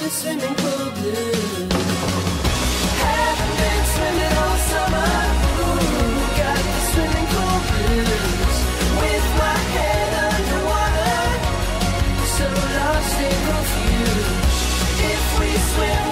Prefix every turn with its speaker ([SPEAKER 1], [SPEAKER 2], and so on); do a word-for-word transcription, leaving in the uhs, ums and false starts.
[SPEAKER 1] swimming pool blues. Haven't been swimming all summer. Ooh, got the swimming pool blues. With my head underwater, so lost and confused. If we swim